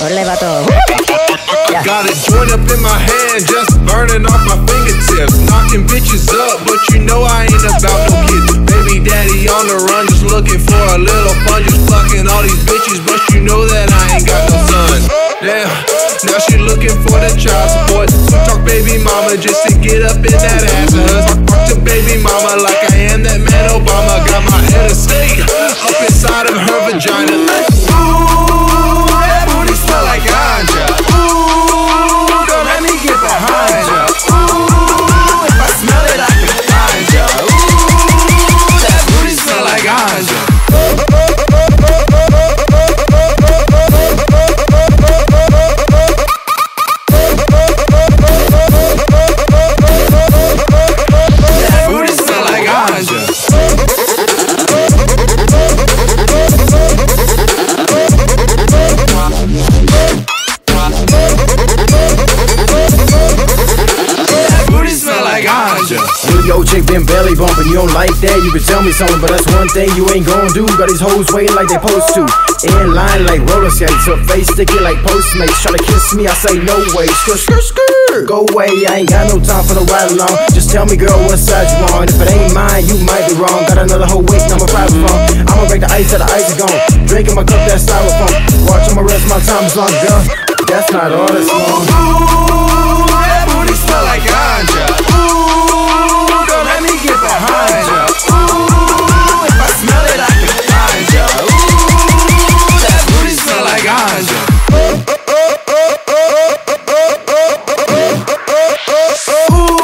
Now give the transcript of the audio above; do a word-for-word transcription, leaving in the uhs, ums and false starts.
Orale vato. I got a joint up in my hand, just burning off my fingertips. Knocking bitches up, but you know I ain't about no kids. Baby daddy on the run, just looking for a little fun. Just fucking all these bitches, but you know that I ain't got no son. Damn, now she looking for the child support. So talk baby mama just to get up in that ass of hers. Talk to baby mama like I am that man Obama. Got my head of steak up inside of her vagina. Ooh, that booty smell like ganja. Ooh, don't let me get behind ya. Ooh, if I smell it I can find ya. Ooh, that booty smell like ganja. Yo, chick been belly bumping, you don't like that, you can tell me something, but that's one thing you ain't gon' do. Got these hoes waiting like they supposed to, in line like roller skates, her face sticky like Postmates. Try to kiss me, I say no way, skirt, skirt, skirt. Go away, I ain't got no time for the ride along. Just tell me, girl, what side you on. If it ain't mine, you might be wrong. Got another hoe waiting on my private phone. I'ma break the ice till the ice is gone. Drinking my cup, that styrofoam. Watching my rest, my time is long gone. That's not all that's long. Ooh, that booty smell like ganja. Get behind ya. Ooh, if I smell it I can find ya. Ooh, that booty smell like ganja. Ooh.